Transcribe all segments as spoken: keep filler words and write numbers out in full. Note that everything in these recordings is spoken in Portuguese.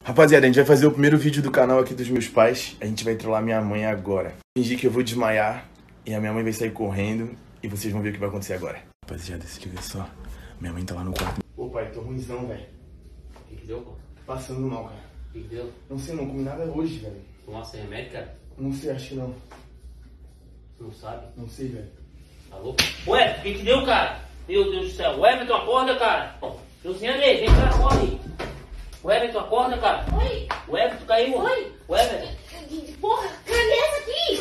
Rapaziada, a gente vai fazer o primeiro vídeo do canal aqui dos meus pais. A gente vai trollar minha mãe agora. Fingir que eu vou desmaiar e a minha mãe vai sair correndo e vocês vão ver o que vai acontecer agora. Rapaziada, se liga só. Minha mãe tá lá no quarto. Ô pai, tô ruimzão, velho. O que que deu, pô? Passando mal, cara. O que que deu? Não sei, não comi nada hoje, velho. Tomasse remédio, cara? Não sei, acho que não. Não sabe? Não sei, velho. Alô? Ué, o que que deu, cara? Meu Deus do céu. O Everton, acorda, cara. Luciane, vem cá, corre. O Everton, acorda, cara. Oi. O Everton caiu. Oi. O Everton. Porra, cadê essa aqui?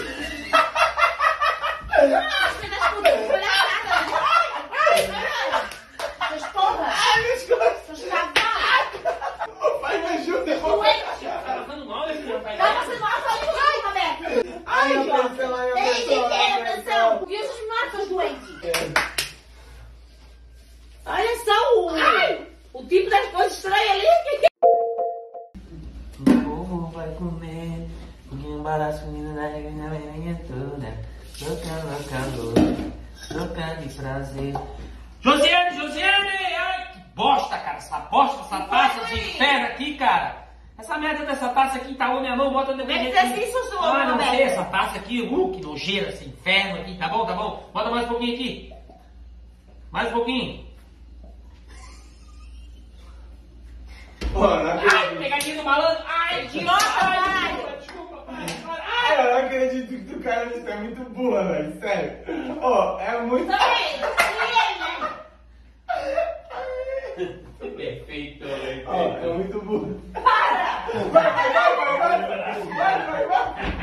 Nossa, você tá fudendo palhaçada. Ai, caralho. Seus porra. Ai, minhas costas. Seus cavalos. Ô pai, me ajuda. Doente. Tá passando mal, meu filho? Tá Tá passando mal, só de ai, Roberto. Ai, a pressão, ai, a Ei, pressão. quem tem a pressão? E os matos, seus doentes? Olha só o... Ai. O tipo das coisas estranhas ali. Que que... O povo vai comer, porque embaraço menino da regra minha toda. Trocando calor, trocando de prazer. Josiane, Josiane! Ai, que bosta, cara. Essa bosta, essa taça de ferro aqui, cara. Essa merda dessa taça aqui tá minha mão, bota no Vem dizer se isso sou, Ah, não Roberto. sei, essa taça aqui, uh, que nojeira, esse inferno aqui. Tá bom, tá bom. Bota mais um pouquinho aqui. Mais um pouquinho. Pô, não Ai, acredito. pegadinha do malandro. Ai, idiota, pai. Desculpa, pai. Ai. Eu não acredito que o cara isso é muito burra, velho. Sério. Ó, é muito. Também, e ele, né? Perfeito, velho. Ó, é muito burro. Para! Vai, vai, vai, vai, vai. Vai, vai, vai.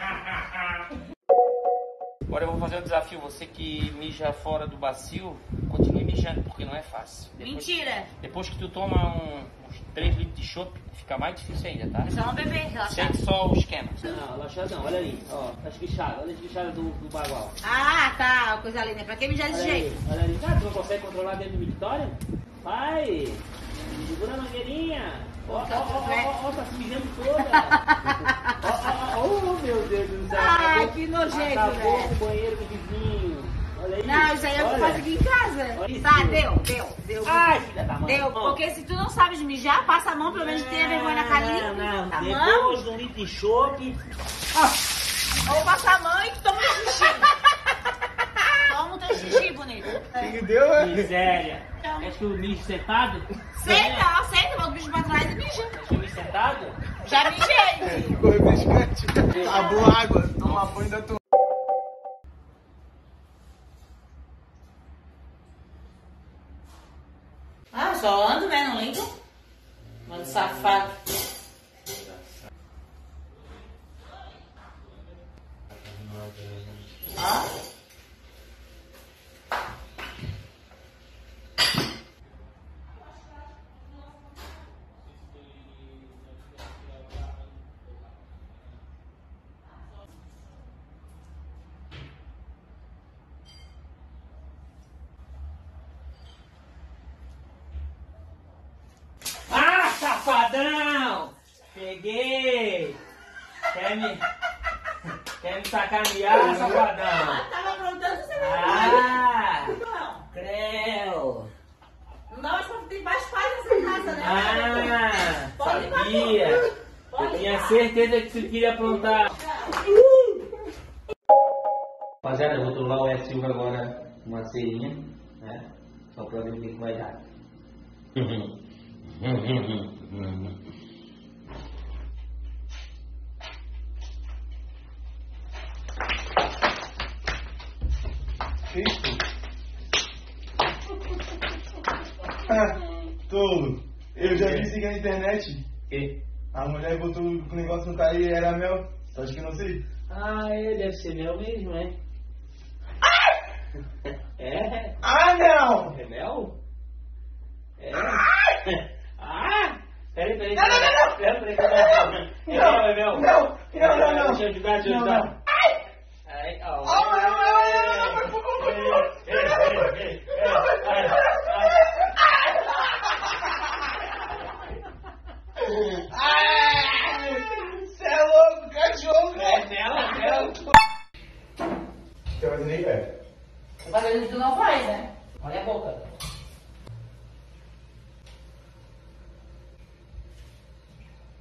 Agora eu vou fazer um desafio. Você que mija fora do bacio, continue mijando, porque não é fácil. Depois, Mentira! depois que tu toma um, uns três litros de chopp, fica mais difícil ainda, tá? É só um bebê, relaxa. Sente só o esquema. Não, relaxado não. Olha ali. Ó, tá esguichado. Olha a esguichada do, do bagual. Ah, tá, coisa linda. Pra que mijar desse Olha jeito? ali. Olha ali. Ah, tu não consegue controlar dentro do mictório? Vai. Segura a mangueirinha. Ó, ó, ó, ó, ó, tá se mijando toda. Ó, ó, ó, oh, meu Deus do céu. Ai, Acabou- que nojento, Acabou velho. com o banheiro do vizinho. Olha aí. Não, isso aí eu Olha. faço aqui em casa. Olha isso. Tá, deu, deu, deu. Ai, filha da mãe. Deu, porque se tu não sabes mijar, passa a mão, pelo menos tenha vergonha na carinha. Não, não. Tá bom? Depois de um litro de chope. Ou passa a mão e toma o teu xixi. Toma o teu xixi, bonito. O que deu, velho? Miséria. Quer que eu mijo sentado? Senta, ó, senta, bota o bicho pra trás e mija. Quer que eu mijo sentado? Já mijei. Ficou refrescante. Acabou a água. Toma banho da tua. Ah, só ando, né? Não limpo? Mano safado. Ó. Ah, safadão! Peguei! Quer me... Quer me sacanear, safadão? Tava aprontando, você não Ah! Não. Creu! Não dá mais pra ter mais pais nessa casa, né? Ah! Pode ir pra Sabia! dentro. Eu Pode tinha ir. certeza que você queria aprontar. Rapaziada, eu vou trollar o S Silva agora uma cerinha, né? Só pra ver o que que vai dar. Isso. Ah, tolo. Eu já vi isso aqui na internet. Que? A mulher botou o negócio no cara e era mel. Tu acha que eu não sei? Ah, é, deve ser mel mesmo, é? É? Ah, não! É mel? É? Ah! Peraí, peraí. Não, não, não, não. Peraí, peraí, peraí. É mel, é mel. Não, não, não, não. Deixa eu ajudar, deixa eu Não, ajudar. não. Ai! Ai, ó. Ah, não, não, não, não, não, não, não, não. Ei, ei, ei, ei, ei, ai, ai. Você é louco, cachorro, É velho. mel, é mel. Quer fazer nem, velho? Tô fazendo o que tu não faz, né? Olha a boca.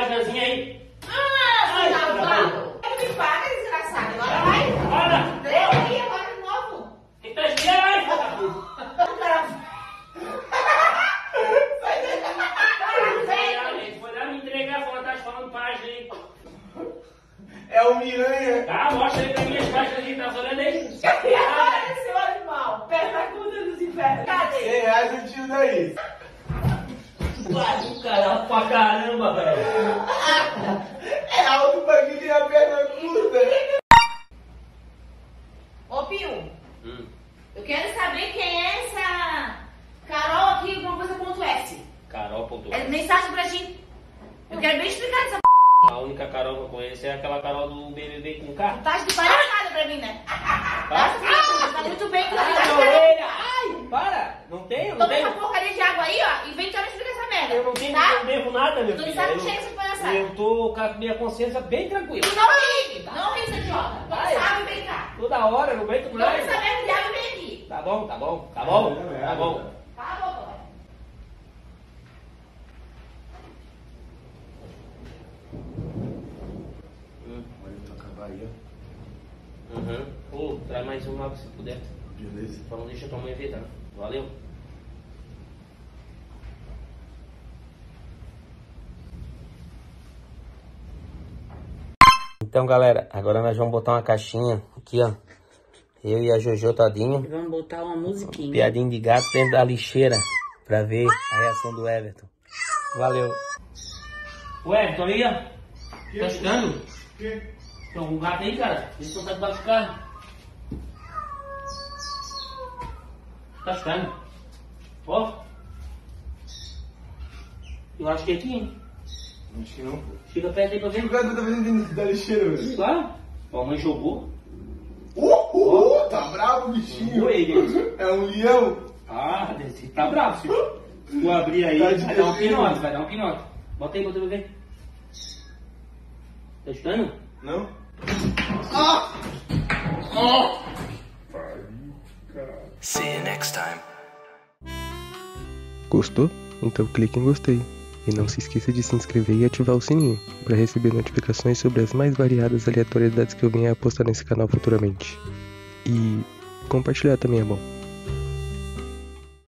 páginazinha aí. Ah, safado! Me paga, desgraçado. Agora vai. Olha! Deixa aí, agora de novo. Que tá esperando aí, vagabundo? Foi lá me entregar a foto, tá falando página aí. É o Miranha. Tá, mostra aí pra mim as páginas aí, tá olhando aí? Olha, seu animal. Pergunta dos infernos. Cadê? cem reais eu tiro daí. Uai, do caralho pra caramba, velho. É alto pra quem tem a perna curta. Ô, Pio, Hum. eu quero saber quem é essa Carol aqui, alguma coisa ponto S. Carol ponto É mensagem pra ti. Eu quero bem explicar essa p. A única Carol que eu conheço é aquela Carol do B B B com K. Tá de palhaçada pra mim, né? Tá, tá muito bem com Ai, essa minha orelha! Ai, para! Não tenho, não Toma tenho. essa porcaria de água aí, ó, e vem cá me explicar essa merda. Eu não tenho, tá? não devo nada, meu Tu filho. não sabe Eu- que chega essa palhaçada. Eu tô com a minha consciência bem tranquila. Tu não ri, não ri, essa idiota. Toma Vai. essa água e vem cá. Toda hora, eu não aguento Toma mais. essa merda de água e vem aqui. Tá bom, tá bom, tá bom, tá bom. Tá bom, bom. Olha, eu tô acabar aí, ó. Uhum. Pô, traz mais uma água se puder. Beleza. Só não deixa tua mãe ver, tá? Valeu. Então, galera, agora nós vamos botar uma caixinha aqui, ó. Eu e a Jojo todinho. Vamos botar uma musiquinha. Piadinha de gato dentro da lixeira pra ver a reação do Everton. Valeu. O Everton aí, ó. Tá escutando? Que? Tem algum gato aí, cara? Eles não tá debaixo do carro. Tá escutando? Ó. Eu acho que é aqui, hein? Acho que não, pô. Chega perto aí pra ver. O cara tá fazendo dentro da lixeira, velho. Claro. A mãe jogou. Uhul, tá bravo, bichinho. Jogou ele. É um leão. Ah, esse tá bravo, filho. Se tu abrir aí, Tá de vai dar um desenho. pinote, vai dar um pinote. Bota aí, bota aí pra ver. Tá escutando? Não? Ah! See you next time. Gostou? Então clique em gostei. E não se esqueça de se inscrever e ativar o sininho para receber notificações sobre as mais variadas aleatoriedades que eu venha a postar nesse canal futuramente. E compartilhar também é bom.